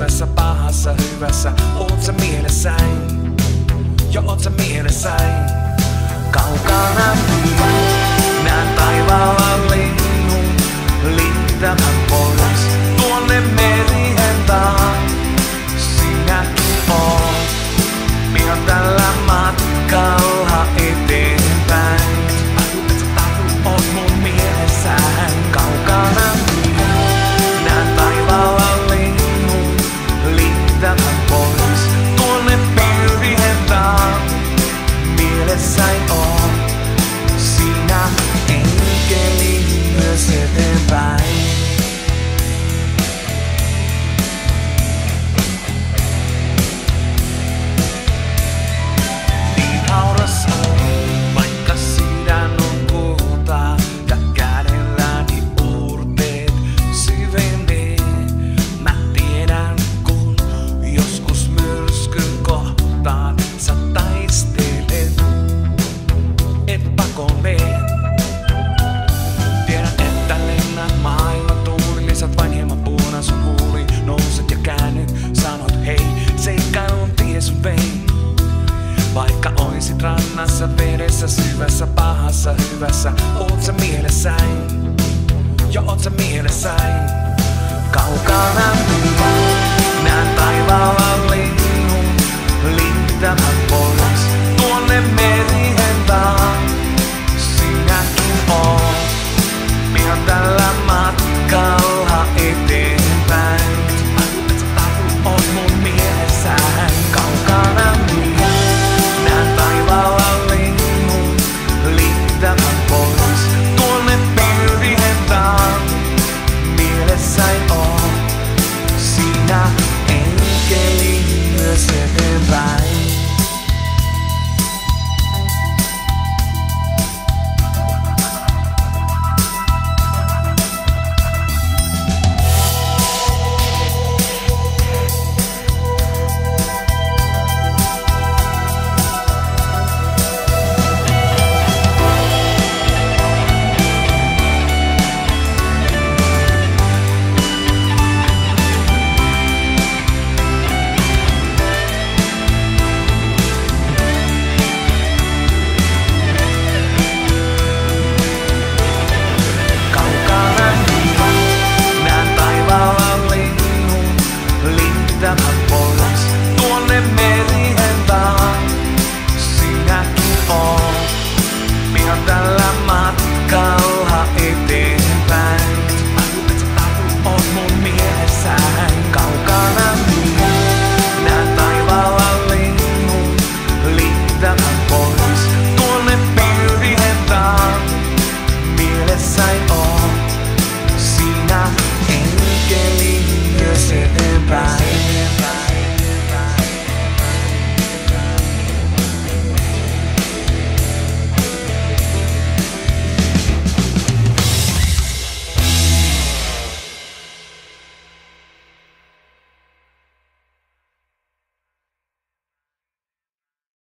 syvässä, pahassa, hyvässä. Oot sä mielessäin? Jo oot sä mielessäin? Kaukana näen taivaalla linnun liittämän pois tuonne merien taa. Sinäkin oot pian tällä matkalla eteenpäin. Oot mun mielessäin kaukana. Näen taivaalla linnun liittämän pois tuonne merien taa. Mielessäin oot sinä enkeli myös eteenpäin. Niin hauras on, vaikka sydän on kultaa ja kädelläni uurteet syvenee. Mä tiedän, kun joskus myrskyn kohtaan sä taistelet. Et pakoleen. Tiedän, että lennät maailman tuuli. Lisät vain hieman puuna sun huuli. Nouset ja käännyt, sanot hei. Seikkailun tie sun vei. Vaikka oisit rannassa, vedessä, syvässä, pahassa, hyvässä. Oot sä mielessäin? Jo oot sä mielessäin? Kaukana näen taivaalla